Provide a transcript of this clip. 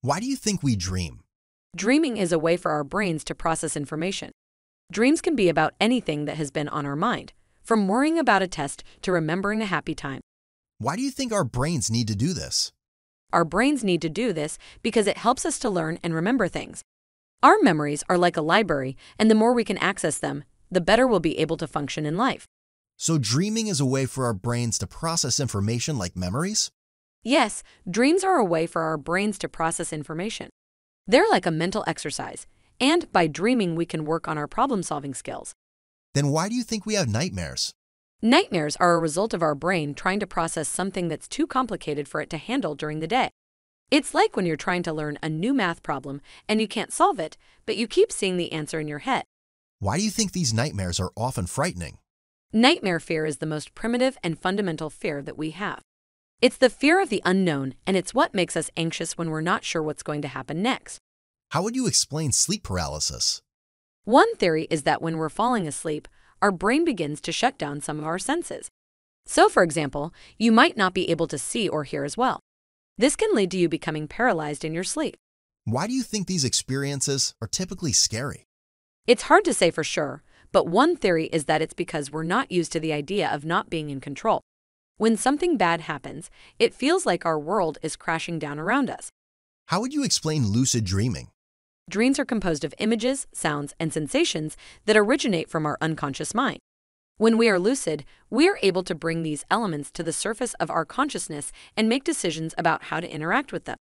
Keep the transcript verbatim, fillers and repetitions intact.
Why do you think we dream? Dreaming is a way for our brains to process information. Dreams can be about anything that has been on our mind, from worrying about a test to remembering a happy time. Why do you think our brains need to do this? Our brains need to do this because it helps us to learn and remember things. Our memories are like a library, and the more we can access them, the better we'll be able to function in life. So dreaming is a way for our brains to process information like memories? Yes, dreams are a way for our brains to process information. They're like a mental exercise, and by dreaming we can work on our problem-solving skills. Then why do you think we have nightmares? Nightmares are a result of our brain trying to process something that's too complicated for it to handle during the day. It's like when you're trying to learn a new math problem and you can't solve it, but you keep seeing the answer in your head. Why do you think these nightmares are often frightening? Nightmare fear is the most primitive and fundamental fear that we have. It's the fear of the unknown, and it's what makes us anxious when we're not sure what's going to happen next. How would you explain sleep paralysis? One theory is that when we're falling asleep, our brain begins to shut down some of our senses. So, for example, you might not be able to see or hear as well. This can lead to you becoming paralyzed in your sleep. Why do you think these experiences are typically scary? It's hard to say for sure, but one theory is that it's because we're not used to the idea of not being in control. When something bad happens, it feels like our world is crashing down around us. How would you explain lucid dreaming? Dreams are composed of images, sounds, and sensations that originate from our unconscious mind. When we are lucid, we are able to bring these elements to the surface of our consciousness and make decisions about how to interact with them.